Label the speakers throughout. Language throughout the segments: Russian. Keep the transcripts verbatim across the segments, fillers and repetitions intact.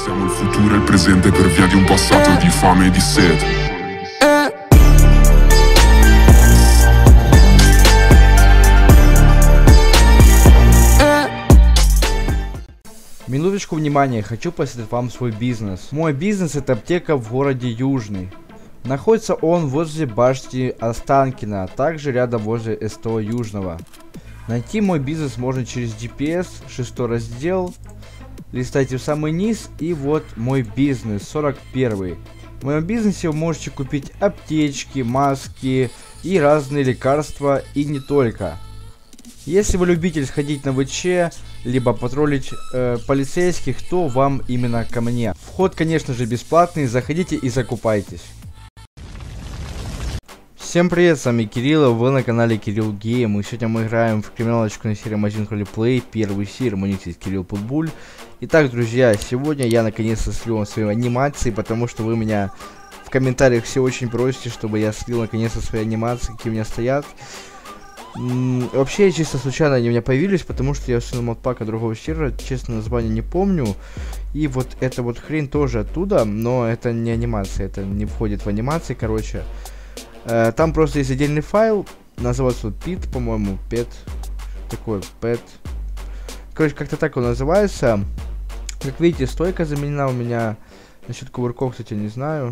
Speaker 1: Siamo il futuro e il presente per via di un passato di fame e di sete.
Speaker 2: Минуточку внимания, хочу посоветовать вам свой бизнес. Мой бизнес — это аптека в городе Южный. Находится он возле башни Останкино, а также рядом возле СТО Южного. Найти мой бизнес можно через джи пи эс, шестой раздел. Листайте в самый низ, и вот мой бизнес, сорок первый. В моем бизнесе вы можете купить аптечки, маски и разные лекарства, и не только. Если вы любитель сходить на ВЧ, либо патрулить э, полицейских, то вам именно ко мне. Вход, конечно же, бесплатный, заходите и закупайтесь. Всем привет, с вами Кирилл, вы на канале Кирилл Гейм, и сегодня мы играем в криминалочку на серии Amazing Roleplay, первый сир, мой ник есть Кирилл Путбуль. Итак, друзья, сегодня я наконец-то слил вам свои анимации, потому что вы меня в комментариях все очень просите, чтобы я слил наконец-то свои анимации, какие у меня стоят. М-м, вообще, чисто случайно они у меня появились, потому что я слил модпака другого сервера, честно, название не помню. И вот эта вот хрень тоже оттуда, но это не анимация, это не входит в анимации, короче. Там просто есть отдельный файл, называется вот пит, по-моему, pet, такой pet. Короче, как-то так он называется. Как видите, стойка заменена у меня. Насчет кувырков, кстати, не знаю.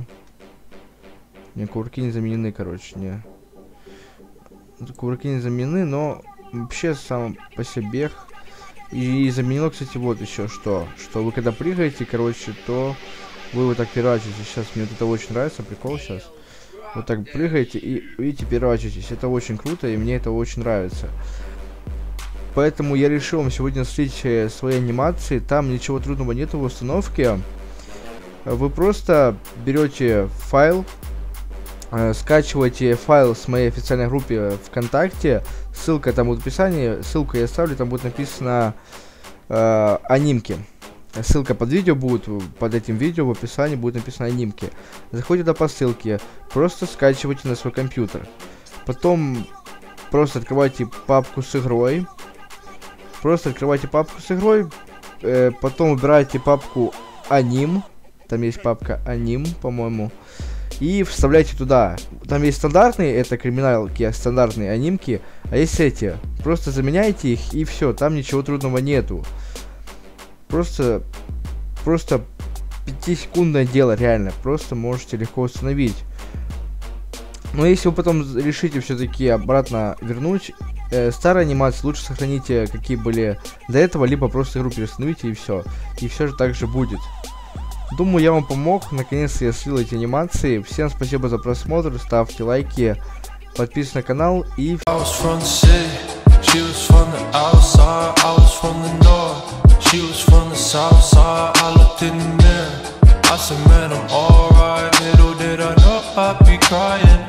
Speaker 2: Не, кувырки не заменены, короче, не. Кувырки не заменены, но вообще сам по себе. И заменено, кстати, вот еще что. Что вы когда прыгаете, короче, то вы вот так переворачиваетесь. Сейчас мне вот это очень нравится, прикол сейчас. Вот так прыгаете и, видите, переворачиваетесь. Это очень круто, и мне это очень нравится. Поэтому я решил вам сегодня слить свои анимации. Там ничего трудного нету в установке. Вы просто берете файл, э, скачиваете файл с моей официальной группы ВКонтакте. Ссылка там будет в описании. Ссылку я оставлю, там будет написано э, анимки. Ссылка под видео будет, под этим видео в описании будет написано анимки. Заходите по ссылке, просто скачивайте на свой компьютер. Потом просто открывайте папку с игрой. Просто открывайте папку с игрой. Э, потом выбираете папку аним. Там есть папка аним, по-моему. И вставляйте туда. Там есть стандартные, это криминалки, стандартные анимки. А есть эти. Просто заменяйте их, и все, там ничего трудного нету. Просто, просто пятисекундное дело, реально. Просто можете легко установить. Но если вы потом решите все-таки обратно вернуть э, старые анимации, лучше сохраните, какие были до этого, либо просто игру переустановите, и все. И все же так же будет. Думаю, я вам помог. Наконец-то я слил эти анимации. Всем спасибо за просмотр. Ставьте лайки, подписывайтесь на канал и...
Speaker 3: She was from the south side, I looked in the mirror I said, man, I'm alright. Little did I know I'd be crying.